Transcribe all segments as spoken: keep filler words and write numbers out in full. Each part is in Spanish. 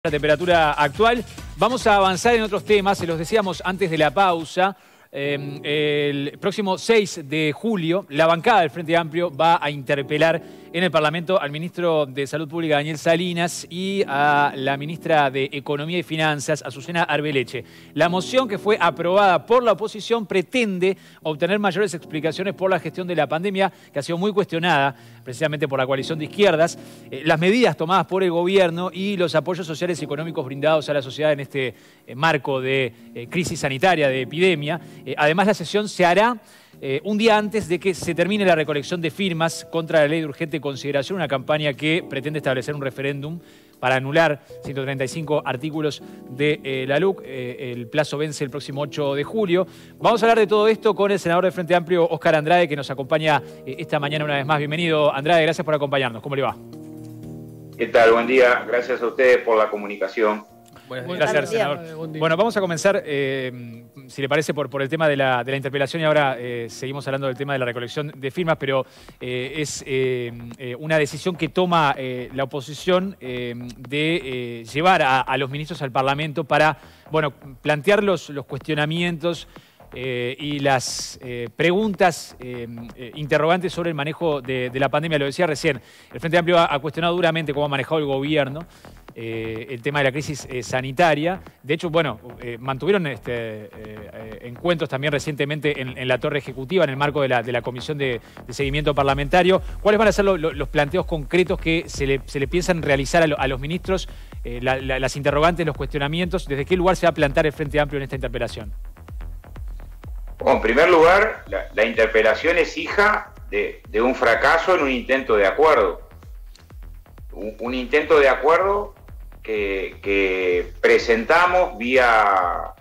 La temperatura actual. Vamos a avanzar en otros temas, se los decíamos antes de la pausa. Eh, el próximo seis de julio, la bancada del Frente Amplio va a interpelar en el Parlamento al ministro de Salud Pública, Daniel Salinas, y a la ministra de Economía y Finanzas, Azucena Arbeleche. La moción que fue aprobada por la oposición pretende obtener mayores explicaciones por la gestión de la pandemia, que ha sido muy cuestionada precisamente por la coalición de izquierdas, eh, las medidas tomadas por el gobierno y los apoyos sociales y económicos brindados a la sociedad en este eh, marco de eh, crisis sanitaria, de epidemia. Eh, además, la sesión se hará Eh, un día antes de que se termine la recolección de firmas contra la ley de urgente consideración, una campaña que pretende establecer un referéndum para anular ciento treinta y cinco artículos de eh, la L U C. Eh, el plazo vence el próximo ocho de julio. Vamos a hablar de todo esto con el senador del Frente Amplio, Óscar Andrade, que nos acompaña eh, esta mañana una vez más. Bienvenido, Andrade, gracias por acompañarnos. ¿Cómo le va? ¿Qué tal? Buen día. Gracias a ustedes por la comunicación. Buenas gracias, senador. Bueno, vamos a comenzar, eh, si le parece, por, por el tema de la, de la interpelación, y ahora eh, seguimos hablando del tema de la recolección de firmas, pero eh, es eh, eh, una decisión que toma eh, la oposición eh, de eh, llevar a, a los ministros al Parlamento para, bueno, plantear los, los cuestionamientos Eh, y las eh, preguntas eh, eh, interrogantes sobre el manejo de, de la pandemia. Lo decía recién, el Frente Amplio ha, ha cuestionado duramente cómo ha manejado el gobierno eh, el tema de la crisis eh, sanitaria. De hecho, bueno, eh, mantuvieron este, eh, encuentros también recientemente en, en la Torre Ejecutiva, en el marco de la, de la Comisión de, de Seguimiento Parlamentario. ¿Cuáles van a ser lo, lo, los planteos concretos que se le, se le piensan realizar a, lo, a los ministros, eh, la, la, las interrogantes, los cuestionamientos? ¿Desde qué lugar se va a plantar el Frente Amplio en esta interpelación? Bueno, en primer lugar, la, la interpelación es hija de, de un fracaso en un intento de acuerdo. Un, un intento de acuerdo que, que presentamos vía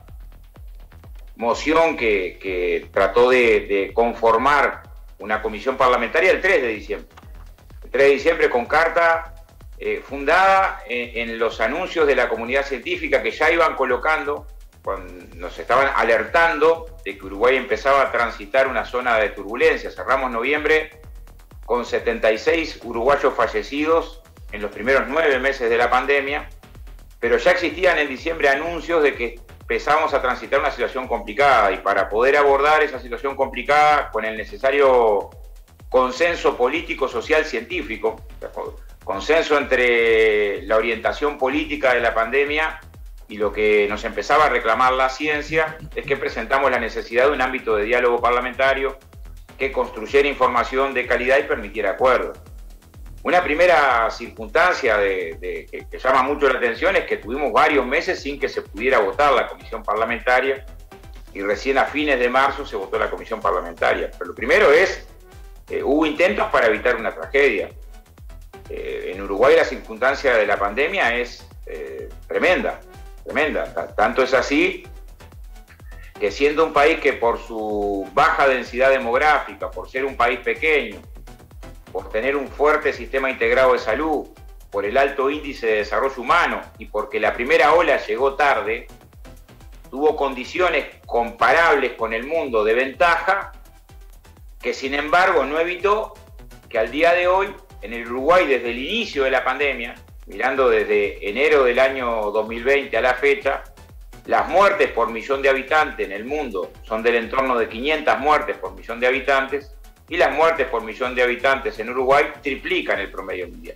moción que, que trató de, de conformar una comisión parlamentaria el tres de diciembre. El tres de diciembre con carta eh, fundada en, en los anuncios de la comunidad científica que ya iban colocando, cuando nos estaban alertando de que Uruguay empezaba a transitar una zona de turbulencia. Cerramos noviembre con setenta y seis uruguayos fallecidos en los primeros nueve meses de la pandemia, pero ya existían en diciembre anuncios de que empezábamos a transitar una situación complicada, y para poder abordar esa situación complicada con el necesario consenso político, social, científico, consenso entre la orientación política de la pandemia y lo que nos empezaba a reclamar la ciencia, es que presentamos la necesidad de un ámbito de diálogo parlamentario que construyera información de calidad y permitiera acuerdos. Una primera circunstancia de, de, que, que llama mucho la atención es que tuvimos varios meses sin que se pudiera votar la comisión parlamentaria, y recién a fines de marzo se votó la comisión parlamentaria. Pero lo primero es, eh, hubo intentos para evitar una tragedia. Eh, en Uruguay la circunstancia de la pandemia es eh, tremenda. Tremenda, tanto es así que, siendo un país que por su baja densidad demográfica, por ser un país pequeño, por tener un fuerte sistema integrado de salud, por el alto índice de desarrollo humano y porque la primera ola llegó tarde, tuvo condiciones comparables con el mundo de ventaja, que sin embargo no evitó que al día de hoy, en el Uruguay, desde el inicio de la pandemia, mirando desde enero del año dos mil veinte a la fecha, las muertes por millón de habitantes en el mundo son del entorno de quinientas muertes por millón de habitantes, y las muertes por millón de habitantes en Uruguay triplican el promedio mundial.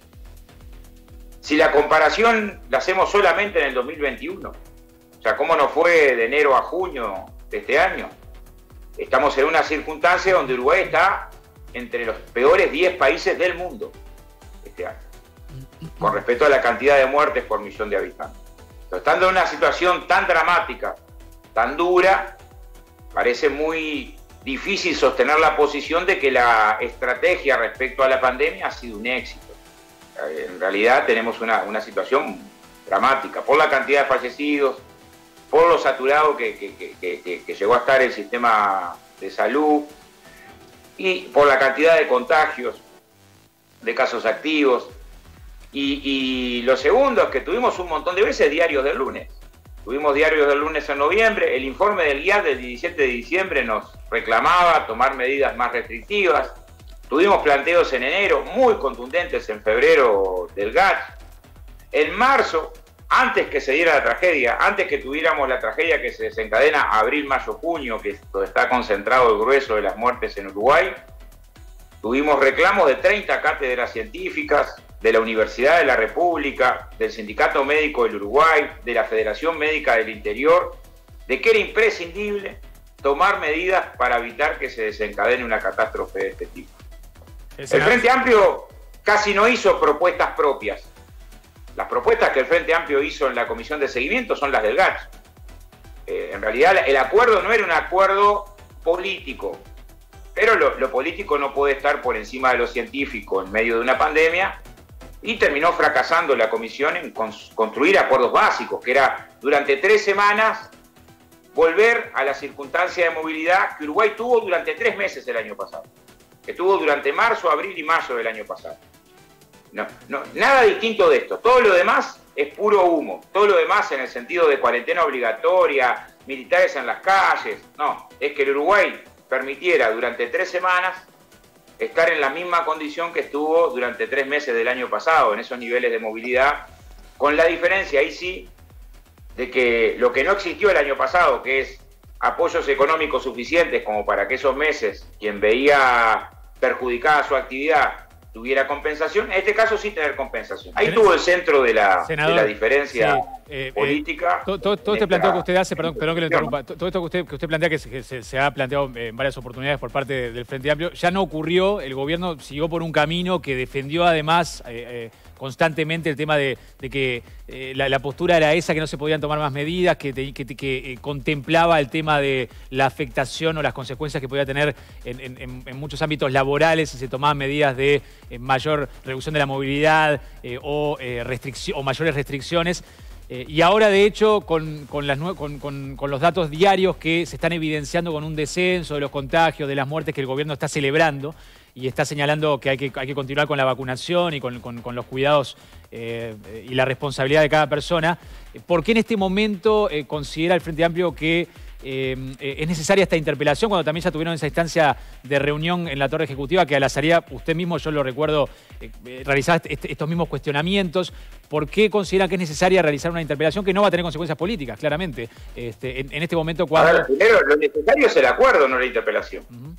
Si la comparación la hacemos solamente en el dos mil veintiuno, o sea, ¿cómo nos fue de enero a junio de este año? Estamos en una circunstancia donde Uruguay está entre los peores diez países del mundo este año, con respecto a la cantidad de muertes por millón de habitantes. Pero estando en una situación tan dramática, tan dura, parece muy difícil sostener la posición de que la estrategia respecto a la pandemia ha sido un éxito. En realidad tenemos una, una situación dramática, por la cantidad de fallecidos, por lo saturado que, que, que, que, que llegó a estar el sistema de salud, y por la cantidad de contagios, de casos activos. Y, y lo segundo es que tuvimos un montón de veces diarios del lunes. Tuvimos diarios del lunes en noviembre. El informe del G I A D del diecisiete de diciembre nos reclamaba tomar medidas más restrictivas. Tuvimos planteos en enero muy contundentes en febrero del G A C H. En marzo antes que se diera la tragedia, antes que tuviéramos la tragedia que se desencadena abril, mayo, junio, que es donde está concentrado el grueso de las muertes en Uruguay, tuvimos reclamos de treinta cátedras científicas, de la Universidad de la República, del Sindicato Médico del Uruguay, de la Federación Médica del Interior, de que era imprescindible tomar medidas para evitar que se desencadene una catástrofe de este tipo. El Frente Amplio casi no hizo propuestas propias. Las propuestas que el Frente Amplio hizo en la comisión de seguimiento son las del G A C H. Eh, en realidad el acuerdo no era un acuerdo político, pero lo, lo político no puede estar por encima de lo científico en medio de una pandemia, y terminó fracasando la comisión en construir acuerdos básicos, que era durante tres semanas volver a la circunstancia de movilidad que Uruguay tuvo durante tres meses el año pasado, que tuvo durante marzo, abril y mayo del año pasado. No, no, nada distinto de esto. Todo lo demás es puro humo. Todo lo demás en el sentido de cuarentena obligatoria, militares en las calles. No, es que el Uruguay permitiera durante tres semanas estar en la misma condición que estuvo durante tres meses del año pasado, en esos niveles de movilidad, con la diferencia, ahí sí, de que lo que no existió el año pasado, que es apoyos económicos suficientes como para que esos meses quien veía perjudicada su actividad tuviera compensación, en este caso sí tener compensación. Ahí tuvo el centro de la, Senador, de la diferencia sí, eh, política. Eh, todo, todo, todo este planteo que usted hace, perdón, perdón que lo interrumpa, todo esto que usted, que usted plantea, que, se, que se, se ha planteado en varias oportunidades por parte del Frente Amplio, ya no ocurrió. El gobierno siguió por un camino que defendió además eh, eh, constantemente el tema de, de que eh, la, la postura era esa, que no se podían tomar más medidas, que, te, que, que eh, contemplaba el tema de la afectación o las consecuencias que podía tener en, en, en muchos ámbitos laborales si se tomaban medidas de eh, mayor reducción de la movilidad eh, o, eh, restricción, o mayores restricciones. Eh, y ahora, de hecho, con, con, las, con, con, con los datos diarios que se están evidenciando con un descenso de los contagios, de las muertes que el gobierno está celebrando y está señalando que hay que, hay que continuar con la vacunación y con, con, con los cuidados eh, y la responsabilidad de cada persona, ¿por qué en este momento eh, considera el Frente Amplio que Eh, eh, es necesaria esta interpelación cuando también ya tuvieron esa instancia de reunión en la Torre Ejecutiva que a la salida, usted mismo, yo lo recuerdo, eh, eh, realizaba este, estos mismos cuestionamientos? ¿Por qué considera que es necesaria realizar una interpelación que no va a tener consecuencias políticas, claramente, este, en, en este momento cuando... Ahora, primero, lo necesario es el acuerdo, no la interpelación. Uh-huh.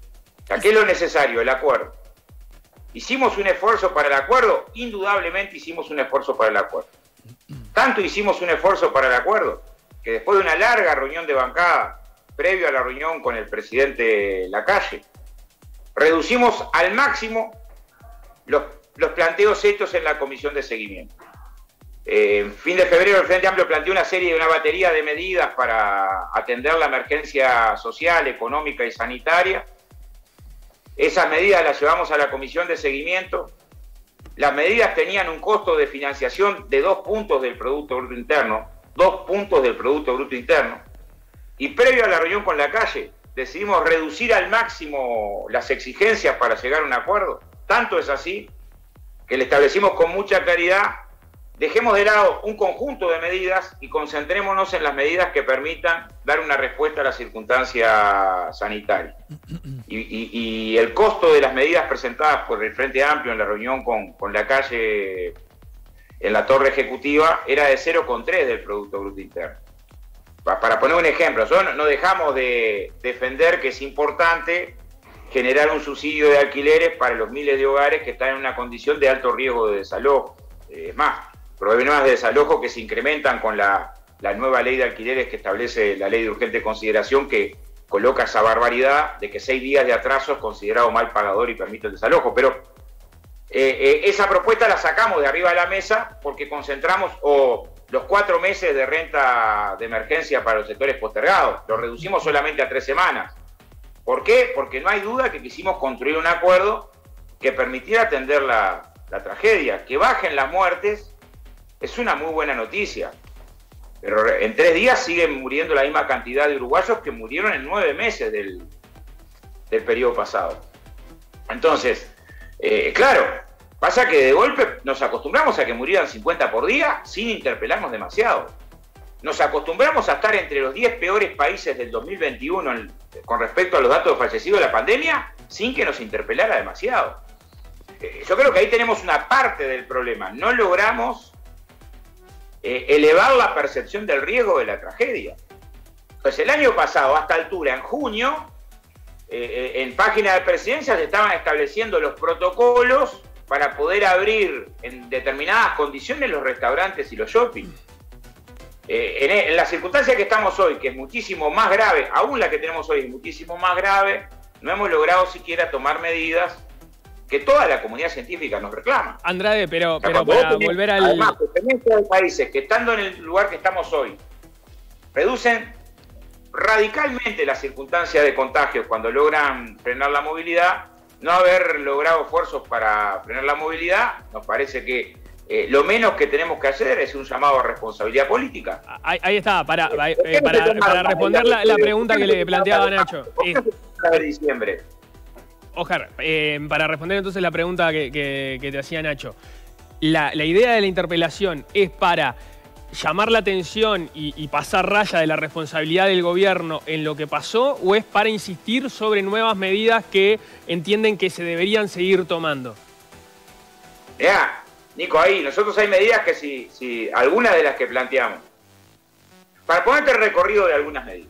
O sea, ¿qué es lo necesario? El acuerdo. ¿Hicimos un esfuerzo para el acuerdo? Indudablemente hicimos un esfuerzo para el acuerdo. Tanto hicimos un esfuerzo para el acuerdo que después de una larga reunión de bancada, previo a la reunión con el presidente Lacalle, reducimos al máximo los, los planteos hechos en la comisión de seguimiento. Eh, en fin de febrero el Frente Amplio planteó una serie, una batería de medidas para atender la emergencia social, económica y sanitaria. Esas medidas las llevamos a la comisión de seguimiento. Las medidas tenían un costo de financiación de dos puntos del Producto Bruto Interno, dos puntos del Producto Bruto Interno, y previo a la reunión con Lacalle decidimos reducir al máximo las exigencias para llegar a un acuerdo. Tanto es así que le establecimos con mucha claridad: dejemos de lado un conjunto de medidas y concentrémonos en las medidas que permitan dar una respuesta a la circunstancia sanitaria. Y, y, y el costo de las medidas presentadas por el Frente Amplio en la reunión con, con Lacalle en la Torre Ejecutiva era de cero coma tres del Producto Bruto Interno. Para poner un ejemplo, nosotros no dejamos de defender que es importante generar un subsidio de alquileres para los miles de hogares que están en una condición de alto riesgo de desalojo. Es más, problemas de desalojo que se incrementan con la, la nueva ley de alquileres que establece la ley de urgente consideración, que coloca esa barbaridad de que seis días de atraso es considerado mal pagador y permite el desalojo. Pero Eh, eh, esa propuesta la sacamos de arriba de la mesa porque concentramos o los cuatro meses de renta de emergencia para los sectores postergados, lo reducimos solamente a tres semanas. ¿Por qué? Porque no hay duda que quisimos construir un acuerdo que permitiera atender la, la tragedia. Que bajen las muertes es una muy buena noticia, pero en tres días siguen muriendo la misma cantidad de uruguayos que murieron en nueve meses del, del periodo pasado. Entonces, Eh, claro, pasa que de golpe nos acostumbramos a que murieran cincuenta por día sin interpelarnos demasiado. Nos acostumbramos a estar entre los diez peores países del dos mil veintiuno en, con respecto a los datos de fallecidos de la pandemia sin que nos interpelara demasiado. Eh, yo creo que ahí tenemos una parte del problema. No logramos eh, elevar la percepción del riesgo de la tragedia. Pues el año pasado, a esta altura, en junio, eh, en página de presidencia se estaban estableciendo los protocolos para poder abrir en determinadas condiciones los restaurantes y los shopping. Eh, en, en la circunstancia que estamos hoy, que es muchísimo más grave, aún la que tenemos hoy es muchísimo más grave, no hemos logrado siquiera tomar medidas que toda la comunidad científica nos reclama. Andrade, pero, o sea, pero para tenés, volver al... Además, tendencia de países que estando en el lugar que estamos hoy, reducen radicalmente las circunstancias de contagios cuando logran frenar la movilidad, no haber logrado esfuerzos para frenar la movilidad, nos parece que eh, lo menos que tenemos que hacer es un llamado a responsabilidad política. Ahí, ahí está, para, eh, para, para responder la, la pregunta que le planteaba Nacho. De diciembre. Ojar, eh, para responder entonces la pregunta que, que, que te hacía Nacho, la, la idea de la interpelación es para llamar la atención y, y pasar raya de la responsabilidad del gobierno en lo que pasó, o es para insistir sobre nuevas medidas que entienden que se deberían seguir tomando? Mirá, Nico, ahí, nosotros hay medidas que si, si algunas de las que planteamos, para ponerte el recorrido de algunas medidas.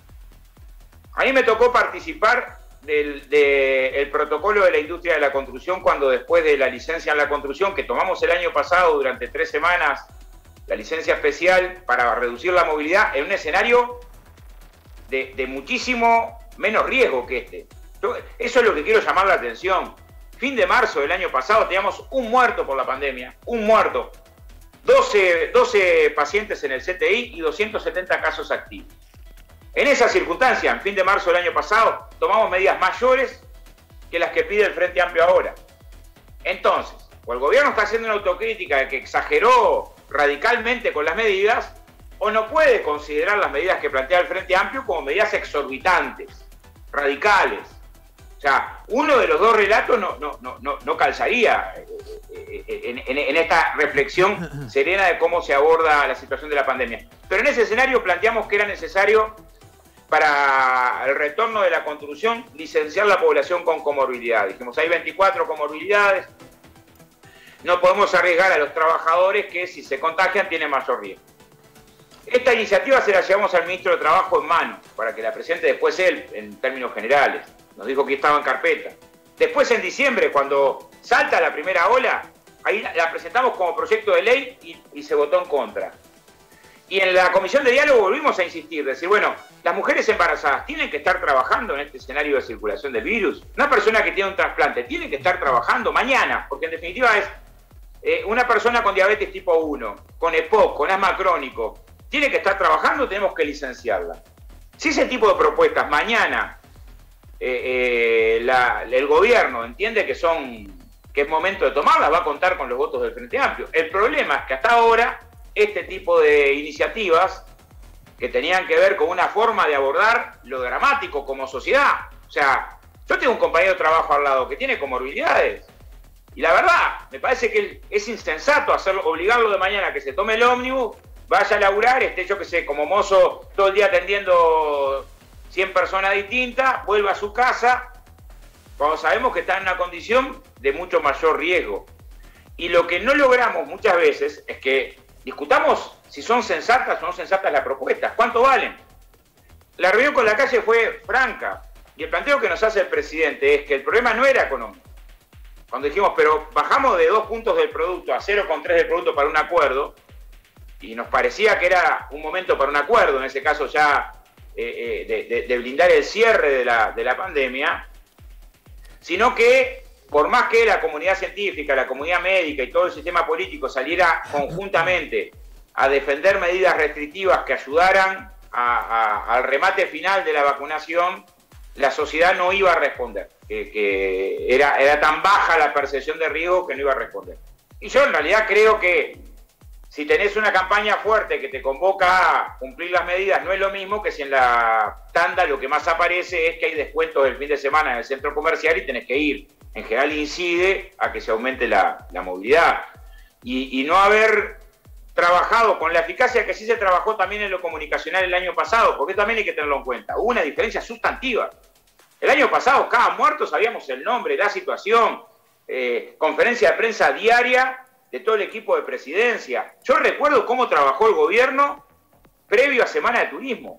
A mí me tocó participar del de el protocolo de la industria de la construcción cuando después de la licencia en la construcción, que tomamos el año pasado durante tres semanas, la licencia especial para reducir la movilidad en un escenario de, de muchísimo menos riesgo que este. Yo, eso es lo que quiero llamar la atención. Fin de marzo del año pasado teníamos un muerto por la pandemia, un muerto, doce, doce pacientes en el C T I y doscientos setenta casos activos. En esa circunstancia, en fin de marzo del año pasado, tomamos medidas mayores que las que pide el Frente Amplio ahora. Entonces, o el gobierno está haciendo una autocrítica de que exageró radicalmente con las medidas, o no puede considerar las medidas que plantea el Frente Amplio como medidas exorbitantes, radicales. O sea, uno de los dos relatos no, no, no, no, no calzaría en, en, en esta reflexión serena de cómo se aborda la situación de la pandemia. Pero en ese escenario planteamos que era necesario, para el retorno de la construcción, licenciar la población con comorbilidad. Dijimos, hay veinticuatro comorbilidades, no podemos arriesgar a los trabajadores que si se contagian tienen mayor riesgo. Esta iniciativa se la llevamos al ministro de Trabajo en mano, para que la presente después él, en términos generales. Nos dijo que estaba en carpeta. Después, en diciembre, cuando salta la primera ola, ahí la presentamos como proyecto de ley y, y se votó en contra. Y en la comisión de diálogo volvimos a insistir, decir, bueno, las mujeres embarazadas tienen que estar trabajando en este escenario de circulación del virus. Una persona que tiene un trasplante tiene que estar trabajando mañana, porque en definitiva es eh, una persona con diabetes tipo uno, con E P O C, con asma crónico, tiene que estar trabajando, tenemos que licenciarla. Si ese tipo de propuestas mañana eh, eh, la, el gobierno entiende que son que es momento de tomarlas, va a contar con los votos del Frente Amplio. El problema es que hasta ahora este tipo de iniciativas que tenían que ver con una forma de abordar lo dramático como sociedad. O sea, yo tengo un compañero de trabajo al lado que tiene comorbilidades y la verdad, me parece que es insensato hacerlo, obligarlo de mañana a que se tome el ómnibus, vaya a laburar, esté yo que sé, como mozo todo el día atendiendo cien personas distintas, vuelva a su casa, cuando sabemos que está en una condición de mucho mayor riesgo. Y lo que no logramos muchas veces es que discutamos si son sensatas o no sensatas las propuestas, ¿cuánto valen? La reunión con la calle fue franca, y el planteo que nos hace el presidente es que el problema no era económico. Cuando dijimos, pero bajamos de dos puntos del producto a cero coma tres del producto para un acuerdo, y nos parecía que era un momento para un acuerdo, en ese caso ya eh, de, de, de blindar el cierre de la, de la pandemia, sino que por más que la comunidad científica, la comunidad médica y todo el sistema político saliera conjuntamente a defender medidas restrictivas que ayudaran a, a, al remate final de la vacunación, la sociedad no iba a responder, que, que era, era tan baja la percepción de riesgo que no iba a responder. Y yo en realidad creo que si tenés una campaña fuerte que te convoca a cumplir las medidas, no es lo mismo que si en la tanda lo que más aparece es que hay descuentos del fin de semana en el centro comercial y tenés que ir. En general incide a que se aumente la, la movilidad. Y, y no haber trabajado con la eficacia que sí se trabajó también en lo comunicacional el año pasado, porque también hay que tenerlo en cuenta. Hubo una diferencia sustantiva. El año pasado, cada muerto sabíamos el nombre, la situación, eh, conferencia de prensa diaria de todo el equipo de presidencia. Yo recuerdo cómo trabajó el gobierno previo a Semana de Turismo.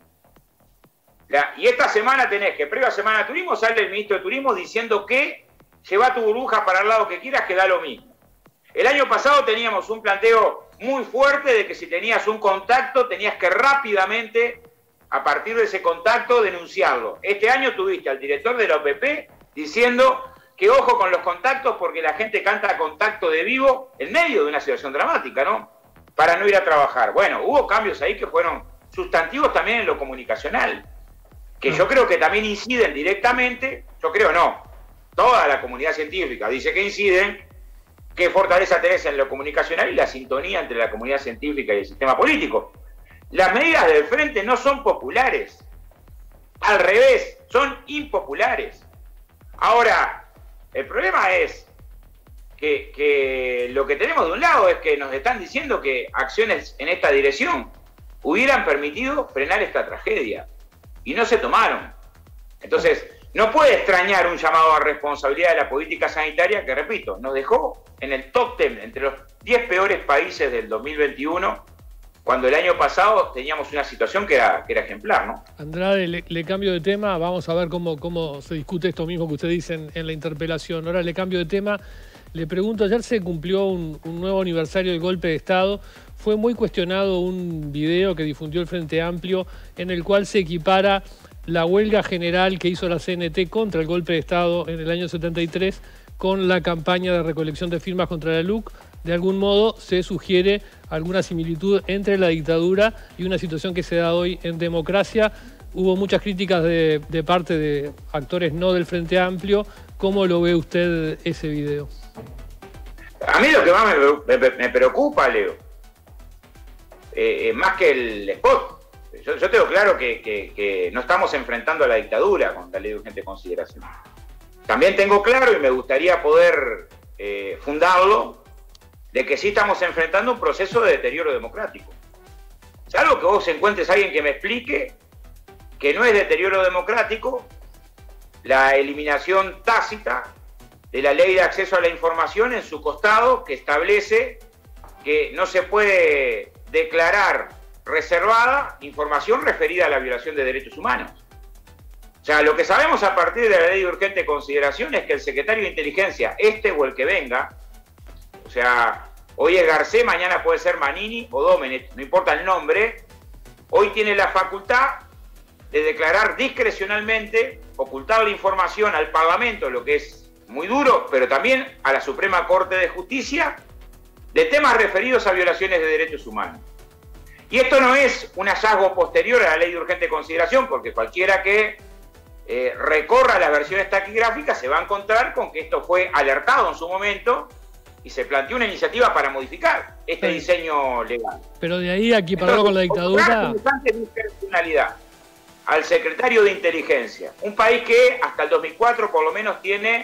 La, y esta semana tenés que, previo a Semana de Turismo, sale el ministro de Turismo diciendo que lleva tu burbuja para el lado que quieras, que da lo mismo. El año pasado teníamos un planteo muy fuerte de que si tenías un contacto, tenías que rápidamente, a partir de ese contacto, denunciarlo. Este año tuviste al director de la O P P diciendo que ojo con los contactos porque la gente canta contacto de vivo en medio de una situación dramática, ¿no? Para no ir a trabajar. Bueno, hubo cambios ahí que fueron sustantivos también en lo comunicacional, que yo creo que también inciden directamente, yo creo no, toda la comunidad científica dice que inciden. ¿Qué fortaleza tenés en lo comunicacional y la sintonía entre la comunidad científica y el sistema político? Las medidas del frente no son populares. Al revés, son impopulares. Ahora, el problema es que, que lo que tenemos de un lado es que nos están diciendo que acciones en esta dirección hubieran permitido frenar esta tragedia. Y no se tomaron. Entonces, no puede extrañar un llamado a responsabilidad de la política sanitaria que, repito, nos dejó en el top ten, entre los diez peores países del dos mil veintiuno, cuando el año pasado teníamos una situación que era, que era ejemplar, ¿no? Andrade, le, le cambio de tema, vamos a ver cómo, cómo se discute esto mismo que usted dice en, en la interpelación. Ahora le cambio de tema, le pregunto, ayer se cumplió un, un nuevo aniversario del golpe de Estado. Fue muy cuestionado un video que difundió el Frente Amplio en el cual se equipara la huelga general que hizo la C N T contra el golpe de Estado en el año setenta y tres con la campaña de recolección de firmas contra la L U C. De algún modo se sugiere alguna similitud entre la dictadura y una situación que se da hoy en democracia. Hubo muchas críticas de, de parte de actores no del Frente Amplio. ¿Cómo lo ve usted ese video? A mí lo que más me, me, me preocupa, Leo, eh, más que el spot, Yo, yo tengo claro que, que, que no estamos enfrentando a la dictadura con la ley de urgente consideración. También tengo claro, y me gustaría poder eh, fundarlo, de que sí estamos enfrentando un proceso de deterioro democrático. Salvo que vos encuentres a alguien que me explique que no es deterioro democrático la eliminación tácita de la ley de acceso a la información en su costado, que establece que no se puede declarar reservada información referida a la violación de derechos humanos. O sea, lo que sabemos a partir de la ley de urgente consideración es que el secretario de Inteligencia, este o el que venga, o sea, hoy es Garcés, mañana puede ser Manini o Domenech, no importa el nombre, hoy tiene la facultad de declarar discrecionalmente, ocultar la información al Parlamento, lo que es muy duro, pero también a la Suprema Corte de Justicia, de temas referidos a violaciones de derechos humanos. Y esto no es un hallazgo posterior a la ley de urgente consideración, porque cualquiera que eh, recorra las versiones taquigráficas se va a encontrar con que esto fue alertado en su momento y se planteó una iniciativa para modificar este sí. diseño legal. Pero de ahí a equipararlo con la dictadura... discrecionalidad al secretario de Inteligencia, un país que hasta el dos mil cuatro por lo menos tiene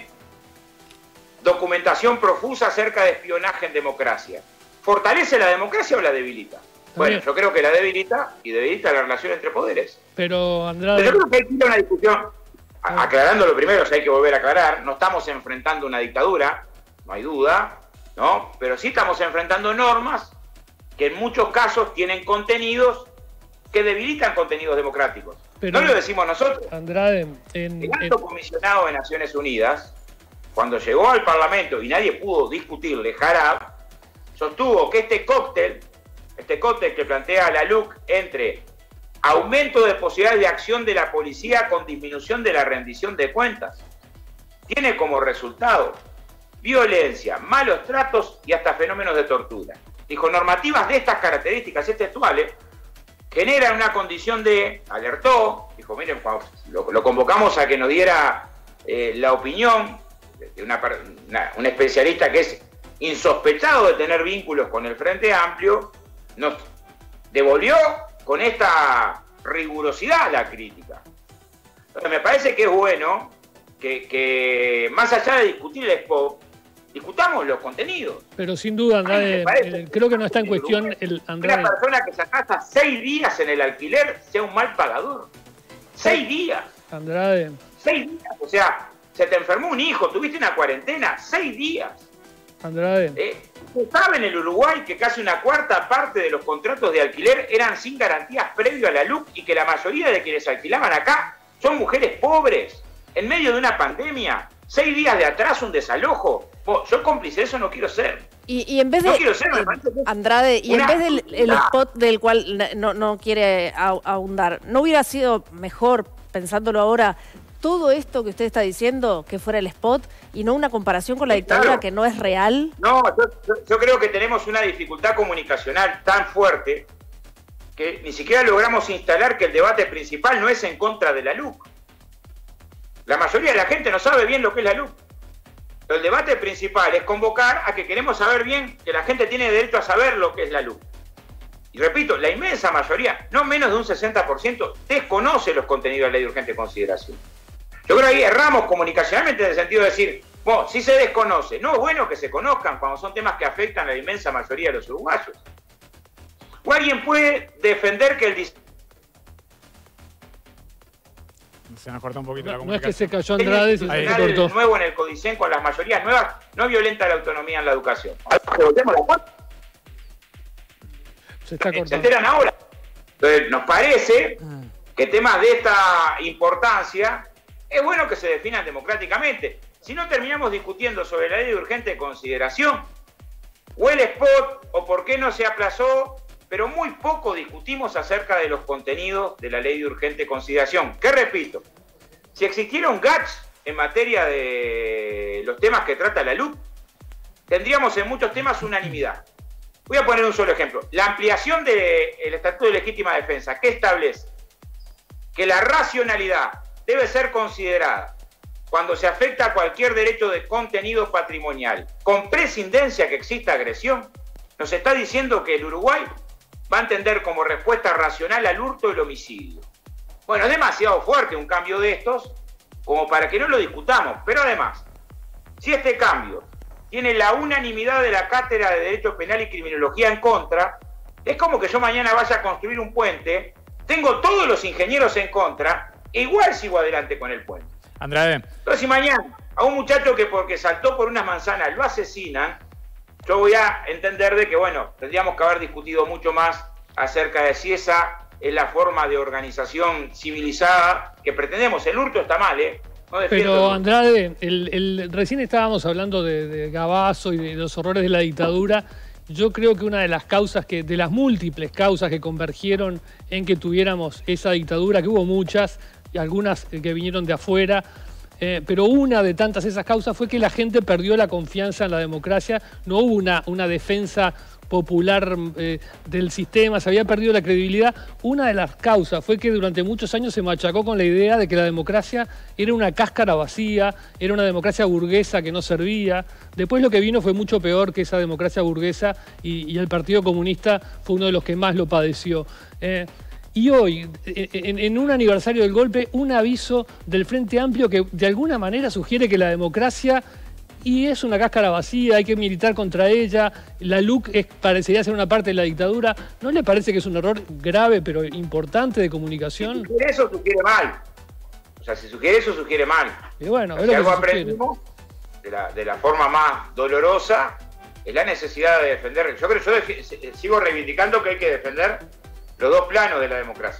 documentación profusa acerca de espionaje en democracia. ¿Fortalece la democracia o la debilita? Bueno, yo creo que la debilita y debilita la relación entre poderes. Pero, Andrade... Pero yo creo que hay que ir a una discusión, aclarándolo primero, si hay que volver a aclarar, no estamos enfrentando una dictadura, no hay duda, ¿no? Pero sí estamos enfrentando normas que en muchos casos tienen contenidos que debilitan contenidos democráticos. Pero, no lo decimos nosotros. Andrade, en, el alto en... comisionado de Naciones Unidas, cuando llegó al Parlamento y nadie pudo discutirle, Jarab, sostuvo que este cóctel, este cóctel que plantea la L U C entre aumento de posibilidades de acción de la policía con disminución de la rendición de cuentas, tiene como resultado violencia, malos tratos y hasta fenómenos de tortura. Dijo, normativas de estas características, es textuales, generan una condición de, alertó, dijo, miren, lo, lo convocamos a que nos diera eh, la opinión de una, una, un especialista que es insospechado de tener vínculos con el Frente Amplio, nos devolvió con esta rigurosidad la crítica. Entonces, me parece que es bueno que, que más allá de discutir el spot, discutamos los contenidos. Pero sin duda, Andrade, eh, creo que no está en cuestión el Andrade. Una persona que se pasa seis días en el alquiler sea un mal pagador. Seis días. Andrade. Seis días. O sea, se te enfermó un hijo, tuviste una cuarentena, seis días. Andrade. ¿Eh? ¿Saben en el Uruguay que casi una cuarta parte de los contratos de alquiler eran sin garantías previo a la L U C y que la mayoría de quienes alquilaban acá son mujeres pobres? En medio de una pandemia, seis días de atraso, un desalojo. Vos, yo cómplice de eso no quiero ser. Y, y en vez de, no quiero ser, eh, Andrade, y en vez del el spot del cual no, no quiere ahondar, ¿no hubiera sido mejor, pensándolo ahora, todo esto que usted está diciendo, que fuera el spot y no una comparación con la dictadura claro. que no es real? No, yo, yo creo que tenemos una dificultad comunicacional tan fuerte que ni siquiera logramos instalar que el debate principal no es en contra de la L U C. La mayoría de la gente no sabe bien lo que es la L U C. Pero el debate principal es convocar a que queremos saber bien, que la gente tiene derecho a saber lo que es la L U C. Y repito, la inmensa mayoría, no menos de un sesenta por ciento, desconoce los contenidos de la ley de urgente consideración. Yo creo que ahí erramos comunicacionalmente en el sentido de decir, bueno, si se desconoce, no es bueno que se conozcan cuando son temas que afectan a la inmensa mayoría de los uruguayos. O alguien puede defender que el Se nos cortó un poquito no, la no es que comunicación. se cayó Andrade, se, se cortó. El nuevo en el Codicen con las mayorías nuevas no violenta la autonomía en la educación. Se está cortando. ¿Se enteran ahora? Entonces, nos parece que temas de esta importancia es bueno que se definan democráticamente. Si no terminamos discutiendo sobre la ley de urgente consideración, o el spot, o por qué no se aplazó, pero muy poco discutimos acerca de los contenidos de la ley de urgente consideración. Que repito, si existiera un G A C H en materia de los temas que trata la L U C, tendríamos en muchos temas unanimidad. Voy a poner un solo ejemplo. La ampliación del Estatuto de Legítima Defensa, ¿qué establece? Que la racionalidad debe ser considerada cuando se afecta a cualquier derecho de contenido patrimonial, con prescindencia que exista agresión. Nos está diciendo que el Uruguay va a entender como respuesta racional al hurto y el homicidio. Bueno, es demasiado fuerte un cambio de estos como para que no lo discutamos. Pero además, si este cambio tiene la unanimidad de la Cátedra de Derecho Penal y Criminología en contra, es como que yo mañana vaya a construir un puente, tengo todos los ingenieros en contra, e igual sigo adelante con el puente. Andrade. Entonces, si mañana a un muchacho que porque saltó por unas manzanas lo asesinan, yo voy a entender de que, bueno, tendríamos que haber discutido mucho más acerca de si esa es la forma de organización civilizada que pretendemos. El hurto está mal, ¿eh? No Pero, Andrade, el, el, recién estábamos hablando de, de Gabazo y de los horrores de la dictadura. Yo creo que una de las causas, que de las múltiples causas que convergieron en que tuviéramos esa dictadura, que hubo muchas, y algunas que vinieron de afuera, Eh, pero una de tantas esas causas fue que la gente perdió la confianza en la democracia, no hubo una, una defensa popular eh, del sistema, se había perdido la credibilidad. Una de las causas fue que durante muchos años se machacó con la idea de que la democracia era una cáscara vacía, era una democracia burguesa que no servía. Después lo que vino fue mucho peor que esa democracia burguesa y, y el Partido Comunista fue uno de los que más lo padeció. Eh, Y hoy, en, en un aniversario del golpe, un aviso del Frente Amplio que de alguna manera sugiere que la democracia y es una cáscara vacía, hay que militar contra ella, la L U C es, parecería ser una parte de la dictadura. ¿No le parece que es un error grave pero importante de comunicación? Si sugiere eso, sugiere mal. O sea, si sugiere eso, sugiere mal. Y bueno, o sea, si algo aprendimos de la, de la forma más dolorosa es la necesidad de defender. Yo creo, yo sigo reivindicando que hay que defender los dos planos de la democracia.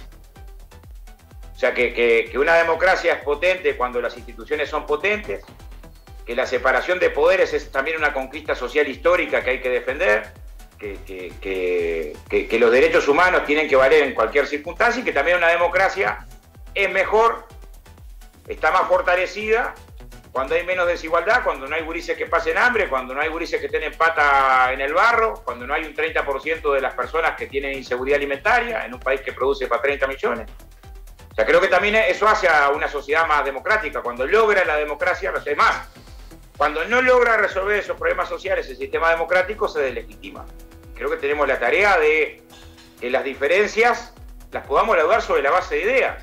O sea, que, que, que una democracia es potente cuando las instituciones son potentes, que la separación de poderes es también una conquista social histórica que hay que defender, que, que, que, que, que los derechos humanos tienen que valer en cualquier circunstancia y que también una democracia es mejor, está más fortalecida cuando hay menos desigualdad, cuando no hay gurises que pasen hambre, cuando no hay gurises que tienen pata en el barro, cuando no hay un treinta por ciento de las personas que tienen inseguridad alimentaria en un país que produce para treinta millones. O sea, creo que también eso hace a una sociedad más democrática, cuando logra la democracia, no sé más. Cuando no logra resolver esos problemas sociales, el sistema democrático se deslegitima. Creo que tenemos la tarea de que las diferencias las podamos lograr sobre la base de ideas.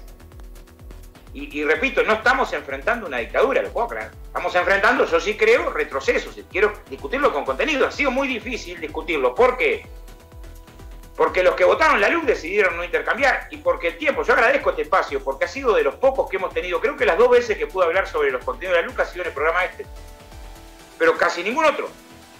Y, y repito, no estamos enfrentando una dictadura, lo puedo creer. Estamos enfrentando, yo sí creo, retrocesos. Quiero discutirlo con contenido. Ha sido muy difícil discutirlo. ¿Por qué? Porque los que votaron la L U C decidieron no intercambiar. Y porque el tiempo, yo agradezco este espacio, porque ha sido de los pocos que hemos tenido. Creo que las dos veces que pude hablar sobre los contenidos de la L U C ha sido en el programa este. Pero casi ningún otro.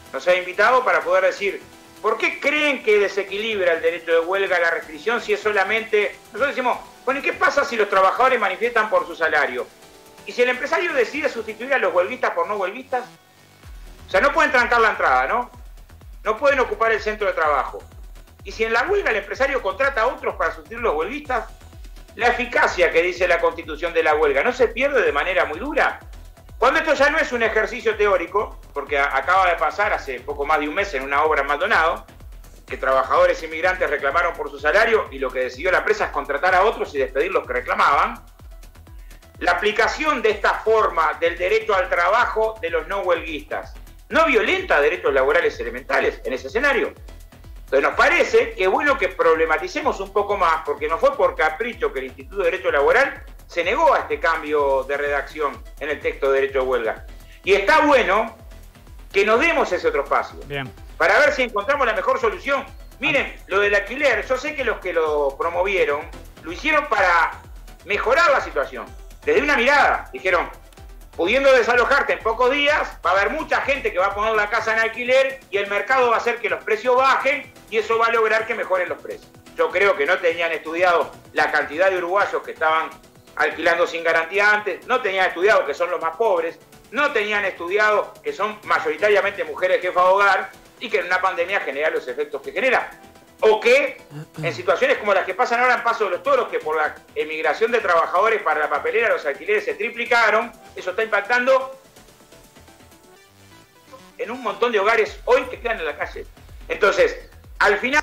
nos ha invitado para poder decir, ¿por qué creen que desequilibra el derecho de huelga la restricción si es solamente... Nosotros decimos, bueno, ¿y qué pasa si los trabajadores manifiestan por su salario? ¿Y si el empresario decide sustituir a los huelguistas por no huelguistas? O sea, no pueden trancar la entrada, ¿no? No pueden ocupar el centro de trabajo. Y si en la huelga el empresario contrata a otros para sustituir a los huelguistas, la eficacia que dice la Constitución de la huelga no se pierde de manera muy dura. Cuando esto ya no es un ejercicio teórico, porque acaba de pasar hace poco más de un mes en una obra en Maldonado, que trabajadores inmigrantes reclamaron por su salario y lo que decidió la empresa es contratar a otros y despedir los que reclamaban, la aplicación de esta forma del derecho al trabajo de los no huelguistas no violenta derechos laborales elementales en ese escenario. Entonces nos parece que es bueno que problematicemos un poco más, porque no fue por capricho que el Instituto de Derecho Laboral se negó a este cambio de redacción en el texto de derecho de huelga. Y está bueno que nos demos ese otro espacio. Bien. Para ver si encontramos la mejor solución. Miren, lo del alquiler, yo sé que los que lo promovieron lo hicieron para mejorar la situación. Desde una mirada, dijeron, pudiendo desalojarte en pocos días, va a haber mucha gente que va a poner la casa en alquiler y el mercado va a hacer que los precios bajen y eso va a lograr que mejoren los precios. Yo creo que no tenían estudiado la cantidad de uruguayos que estaban alquilando sin garantía antes, no tenían estudiado que son los más pobres, no tenían estudiado que son mayoritariamente mujeres jefas de hogar y que en una pandemia genera los efectos que genera. O que en situaciones como las que pasan ahora en Paso de los Toros, que por la emigración de trabajadores para la papelera los alquileres se triplicaron, eso está impactando en un montón de hogares hoy que quedan en la calle. Entonces, al final...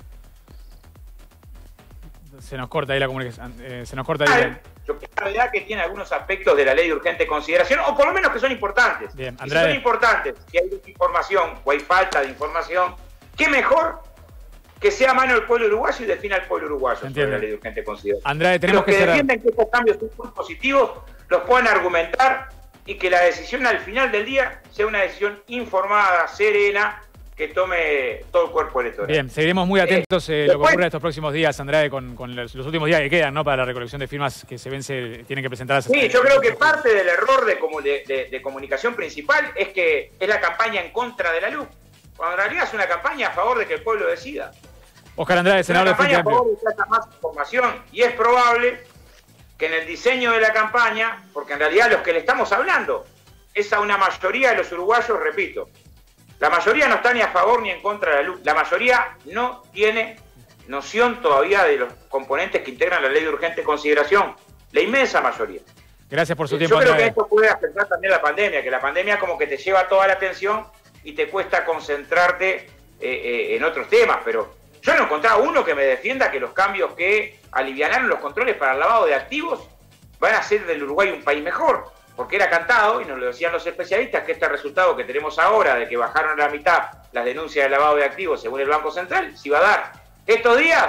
Se nos corta ahí la comunicación. Eh, se nos corta ahí. Yo creo que la realidad que tiene algunos aspectos de la ley de urgente consideración, o por lo menos que son importantes. Bien, y si son importantes, si hay información o hay falta de información, ¿qué mejor que sea a mano del pueblo uruguayo y defina al pueblo uruguayo sobre la ley de urgente consideración? Andrade, tenemos que, que los que defienden que estos cambios son muy positivos, los puedan argumentar y que la decisión al final del día sea una decisión informada, serena, que tome todo el cuerpo electoral. Bien, seguiremos muy atentos eh, eh, lo que ocurra estos próximos días, Andrade, con, con los, los últimos días que quedan, ¿no? Para la recolección de firmas que se vence, tienen que presentar. Sí, yo creo que parte del error de, de, de, de comunicación principal es que es la campaña en contra de la luz, cuando en realidad es una campaña a favor de que el pueblo decida. Oscar Andrade, senador del Frente Amplio. Una campaña a favor de que haya más información, y es probable que en el diseño de la campaña, porque en realidad los que le estamos hablando es a una mayoría de los uruguayos, repito, la mayoría no está ni a favor ni en contra de la luz. La mayoría no tiene noción todavía de los componentes que integran la ley de urgente consideración. La inmensa mayoría. Gracias por su Yo tiempo, Yo creo Andrade. que esto puede afectar también la pandemia, que la pandemia como que te lleva toda la atención y te cuesta concentrarte eh, eh, en otros temas. Pero yo no he encontrado uno que me defienda que los cambios que alivianaron los controles para el lavado de activos van a hacer del Uruguay un país mejor. Porque era cantado, y nos lo decían los especialistas, que este resultado que tenemos ahora de que bajaron a la mitad las denuncias de lavado de activos según el Banco Central, se iba a dar estos días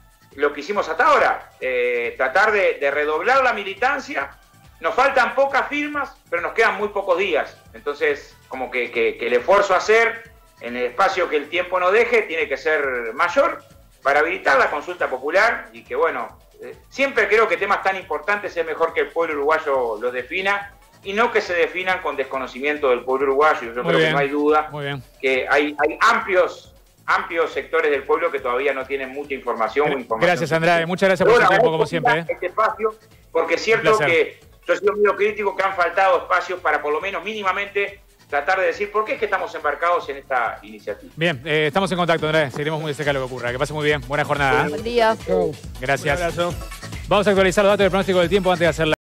lo que hicimos hasta ahora, eh, tratar de, de redoblar la militancia. Nos faltan pocas firmas, pero nos quedan muy pocos días. Entonces, como que, que, que el esfuerzo a hacer en el espacio que el tiempo nos deje tiene que ser mayor para habilitar la consulta popular y que, bueno, eh, siempre creo que temas tan importantes es mejor que el pueblo uruguayo los defina y no que se definan con desconocimiento del pueblo uruguayo. Yo Muy creo bien, que no hay duda muy bien. que hay, hay amplios, amplios sectores del pueblo que todavía no tienen mucha información. O información Gracias, Andrade. Muchas gracias por su tiempo, como siempre. ¿eh? Este espacio, porque es cierto que yo he sido muy crítico que han faltado espacios para por lo menos mínimamente tratar de decir por qué es que estamos embarcados en esta iniciativa. Bien, eh, estamos en contacto, Andrés. Seguiremos muy de cerca lo que ocurra. Que pase muy bien. Buena jornada. ¿eh? Buen día. Gracias. Un abrazo. Vamos a actualizar los datos del pronóstico del tiempo antes de hacer la...